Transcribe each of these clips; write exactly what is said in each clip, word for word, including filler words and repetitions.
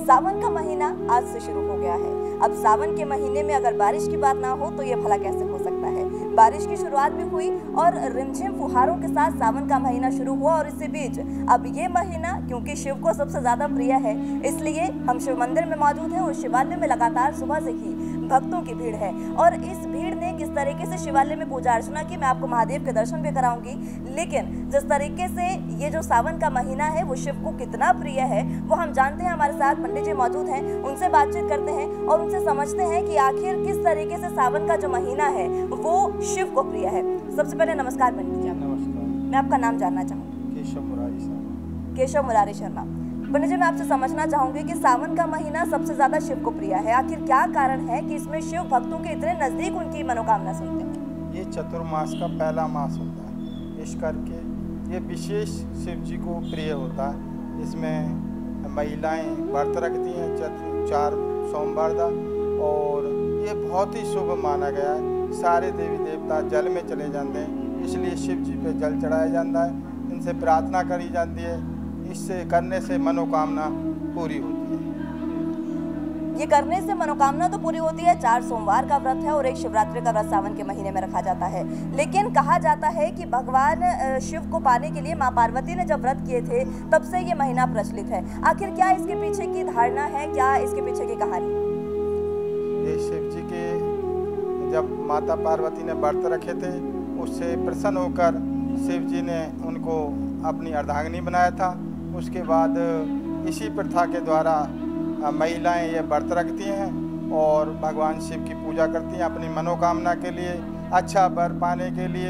सावन का महीना आज से शुरू हो गया है। अब सावन के महीने में अगर बारिश की बात ना हो तो ये भला कैसे हो सकता है। बारिश की शुरुआत भी हुई और रिमझिम फुहारों के साथ सावन का महीना शुरू हुआ और इसी बीच अब ये महीना क्योंकि शिव को सबसे ज्यादा प्रिय है, इसलिए हम शिव मंदिर में मौजूद हैं और शिवालय में लगातार सुबह से ही भक्तों की भीड़ है। और इस भीड़ ने किस तरीके से शिवालय में पूजा अर्चना की, मैं आपको महादेव के दर्शन भी कराऊंगी। लेकिन जिस तरीके से ये जो सावन का महीना है वो शिव को कितना प्रिय है वो हम जानते हैं। हमारे साथ पंडित जी मौजूद हैं, उनसे बातचीत करते हैं और उनसे समझते हैं कि आखिर किस तरीके से सावन का जो महीना है वो शिव को प्रिय है। सबसे पहले नमस्कार पंडित जी। नमस्कार। मैं आपका नाम जानना चाहूँगी। केशव मुरारी शर्मा। केशव मुरारी शर्मा। पंडित जी, मैं आपसे समझना चाहूंगी कि सावन का महीना सबसे ज्यादा शिव को प्रिय है, आखिर क्या कारण है कि इसमें शिव भक्तों के इतने नजदीक उनकी मनोकामना सुनते हैं? ये चतुर्मास का पहला मास होता है, इस करके ये विशेष शिव जी को प्रिय होता है। इसमें महिलाएं व्रत रखती हैं चतु चार सोमवार का और ये बहुत ही शुभ माना गया है। सारे देवी देवता जल में चले जाते हैं, इसलिए शिव जी पे जल चढ़ाया जाता है, इनसे प्रार्थना करी जाती है। इससे करने से मनोकामना पूरी होती है। ये करने से मनोकामना तो पूरी होती है। चार सोमवार का व्रत है और एक शिवरात्रि का व्रत सावन के महीने में रखा जाता है। लेकिन कहा जाता है कि भगवान शिव को पाने के लिए माँ पार्वती ने जब व्रत किए थे तब से ये महीना प्रचलित है। आखिर क्या इसके पीछे की धारणा है, क्या इसके पीछे की कहानी? ये शिव जी के जब माता पार्वती ने व्रत रखे थे उससे प्रसन्न होकर शिव जी ने उनको अपनी अर्धांगिनी बनाया था। उसके बाद इसी प्रथा के द्वारा महिलाएं ये व्रत रखती हैं और भगवान शिव की पूजा करती हैं अपनी मनोकामना के लिए, अच्छा वर पाने के लिए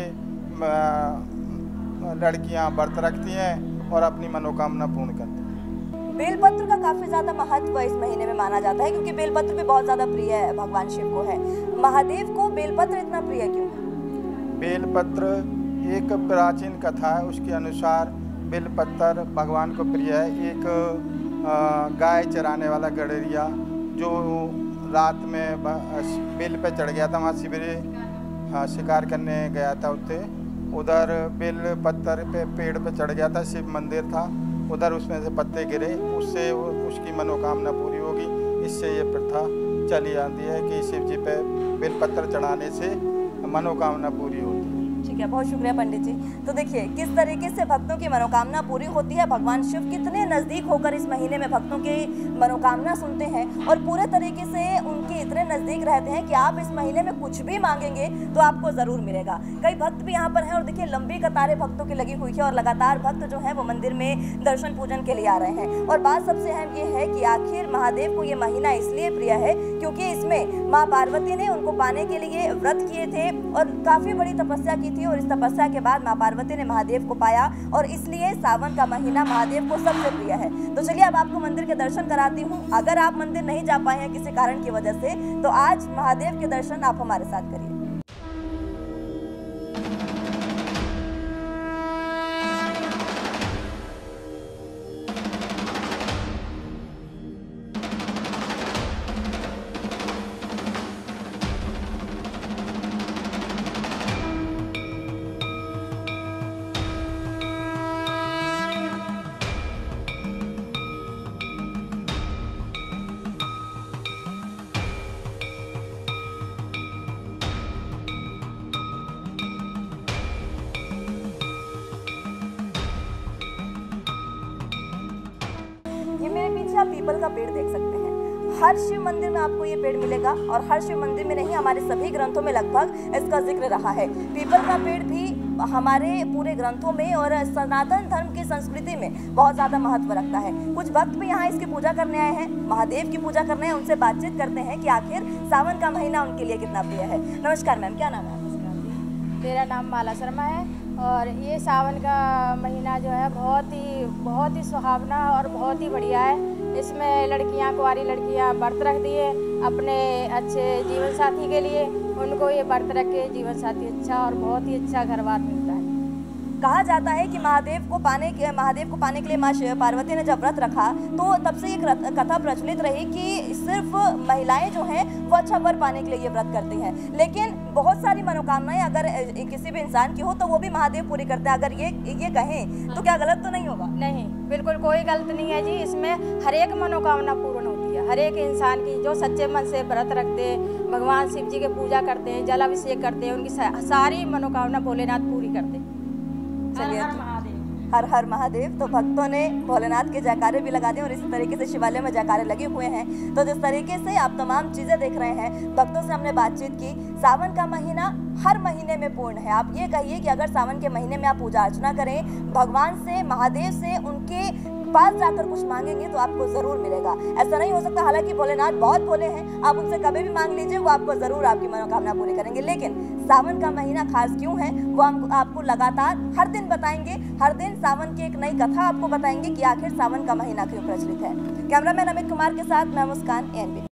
लड़कियां व्रत रखती हैं और अपनी मनोकामना पूर्ण करती हैं। बेलपत्र का काफी ज्यादा महत्व इस महीने में माना जाता है क्योंकि बेलपत्र भी बहुत ज्यादा प्रिय है भगवान शिव को है। महादेव को बेलपत्र इतना प्रिय क्यों है? बेलपत्र एक प्राचीन कथा है, उसके अनुसार बेलपत्र भगवान को प्रिय है। एक गाय चराने वाला गडरिया जो रात में बेल पे चढ़ गया था, वहाँ शिविरे शिकार करने गया था, उसे उधर बेल पत्थर पे पेड़ पे चढ़ गया था, शिव मंदिर था उधर, उसमें से पत्ते गिरे, उससे उसकी मनोकामना पूरी होगी। इससे ये प्रथा चली आती है कि शिव जी पे बेल पत्थर चढ़ाने से मनोकामना पूरी होती है। ठीक है, बहुत शुक्रिया पंडित जी। तो देखिए किस तरीके से भक्तों की मनोकामना पूरी होती है। भगवान शिव कितने नज़दीक होकर इस महीने में भक्तों की मनोकामना सुनते हैं और पूरे तरीके से उनके इतने नज़दीक रहते हैं कि आप इस महीने में कुछ भी मांगेंगे तो आपको ज़रूर मिलेगा। कई भक्त भी यहाँ पर हैं और देखिए लंबी कतारें भक्तों की लगी हुई है और लगातार भक्त जो है वो मंदिर में दर्शन पूजन के लिए आ रहे हैं। और बात सबसे अहम ये है कि आखिर महादेव को ये महीना इसलिए प्रिय है क्योंकि इसमें माँ पार्वती ने उनको पाने के लिए व्रत किए थे और काफ़ी बड़ी तपस्या की थी और इस तपस्या के बाद माँ पार्वती ने महादेव को पाया और इसलिए सावन का महीना महादेव को सबसे प्रिय है। तो चलिए अब आपको मंदिर के दर्शन कराती हूँ। अगर आप मंदिर नहीं जा पाए हैं किसी कारण की वजह से तो आज महादेव के दर्शन आप हमारे साथ करिए। ये मेरे पीछे आप पीपल का पेड़ देख सकते हैं। हर शिव मंदिर में आपको ये पेड़ मिलेगा और हर शिव मंदिर में नहीं, हमारे सभी ग्रंथों में लगभग इसका जिक्र रहा है। पीपल का पेड़ भी हमारे पूरे ग्रंथों में और सनातन धर्म की संस्कृति में बहुत ज़्यादा महत्व रखता है। कुछ भक्त भी यहाँ इसकी पूजा करने आए हैं, महादेव की पूजा करने हैं। उनसे बातचीत करते हैं कि आखिर सावन का महीना उनके लिए कितना प्रिय है। नमस्कार मैम, क्या नाम है? मेरा नाम माला शर्मा है और ये सावन का महीना जो है बहुत ही बहुत ही सुहावना और बहुत ही बढ़िया है। इसमें लड़कियां, कुंवारी लड़कियां व्रत रखती है अपने अच्छे जीवन साथी के लिए। उनको ये व्रत रख के जीवन साथी अच्छा और बहुत ही अच्छा घर बार मिलता है। कहा जाता है कि महादेव को पाने के महादेव को पाने के लिए माँ पार्वती ने जब व्रत रखा तो तब से ये कथा प्रचलित रही कि सिर्फ महिलाएं जो हैं वो अच्छा वर पाने के लिए ये व्रत करती हैं। लेकिन बहुत सारी मनोकामनाएं अगर किसी भी इंसान की हो तो वो भी महादेव पूरी करते हैं। अगर ये ये कहें तो क्या गलत तो नहीं होगा? नहीं, बिल्कुल कोई गलत नहीं है जी। इसमें हर एक मनोकामना पूर्ण होती है, हर एक इंसान की जो सच्चे मन से व्रत रखते हैं, भगवान शिव जी की पूजा करते हैं, जल अभिषेक करते हैं, उनकी सारी मनोकामना भोलेनाथ पूरी करते हैं। चलिए, हर हर महादेव। तो भक्तों ने भोलेनाथ के जयकारे भी लगा दिए और इसी तरीके से शिवालय में जयकारे लगे हुए हैं। तो जिस तरीके से आप तमाम चीज़ें देख रहे हैं, भक्तों से हमने बातचीत की। सावन का महीना हर महीने में पूर्ण है। आप ये कहिए कि अगर सावन के महीने में आप पूजा अर्चना करें, भगवान से, महादेव से, उनके पास जाकर कुछ मांगेंगे तो आपको जरूर मिलेगा। ऐसा नहीं हो सकता, हालांकि भोलेनाथ बहुत भोले हैं, आप उनसे कभी भी मांग लीजिए, वो आपको जरूर आपकी मनोकामना पूरी करेंगे। लेकिन सावन का महीना खास क्यों है वो हम आपको लगातार हर दिन बताएंगे। हर दिन सावन की एक नई कथा आपको बताएंगे कि आखिर सावन का महीना क्यों प्रचलित है। कैमरामैन अमित कुमार के साथ मैं मुस्कान, एएनबी।